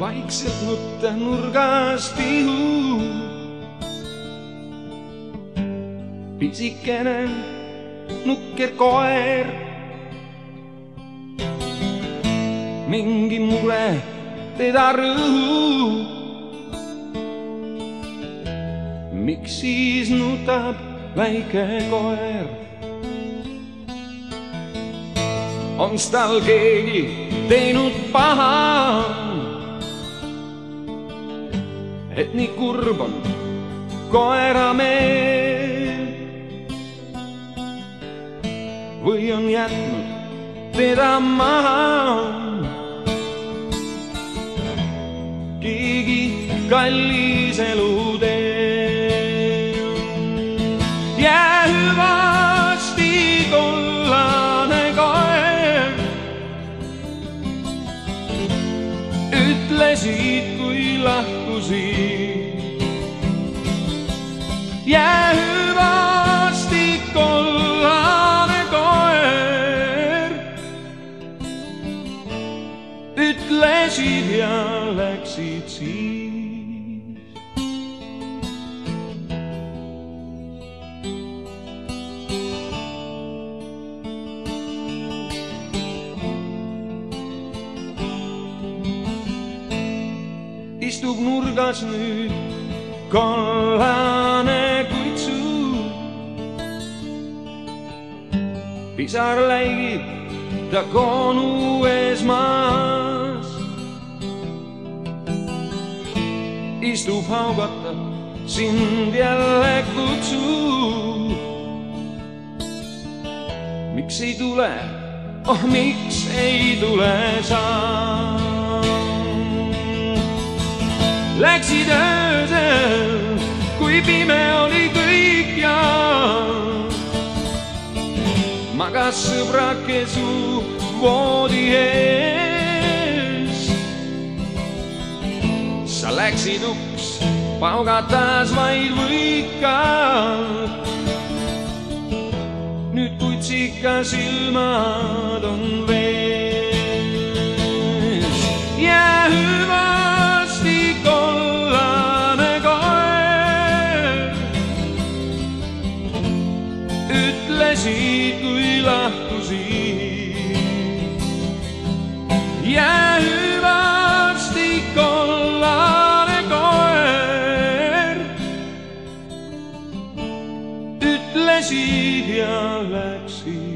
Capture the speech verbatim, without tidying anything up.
vaikselt nutta nurgas tihu. Pisikene nukker koer, mingi mure teda rõhub. Miks siis nutab väike koer? Onks tal keegi teinud paha, et nii kurb on koera meel? Või on jätnud teda maha keegi kallis eluteel? Jää hüvasti kollane koer, ütlesid kui lahkusid. Jää hüvasti kollane koer, ütlesid ja läksid siis. Istub nurgas nüüd kollane kuitsu, pisar läigib ta konu ees maas. Istub haugatab, sind jälle kutsub. Miks ei tule, oh miks ei tule sa? Läksid öösel, kui pime oli kõik ja magas sõbrake su voodi ees. Sa läksid uks, paugatas vaid võikad. Nüüd kutsika silmad on vees. Jää hüvasti kollane koer, ütlesid kui lahkusid. Jää hüvasti kollane koer, ütlesid ja läksid.